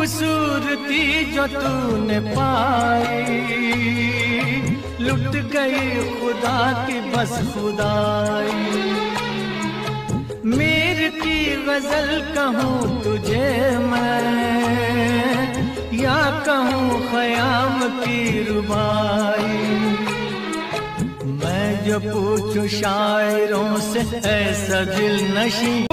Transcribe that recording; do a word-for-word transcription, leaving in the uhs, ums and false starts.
खूबसूरती जो तूने पाई, लुट गई खुदा की बस खुदाई। मीर की गजल कहूँ तुझे मैं, या कहूँ ख़याम की रुबाई। मैं जो पूछूं शायरों से ऐसा दिल नशीं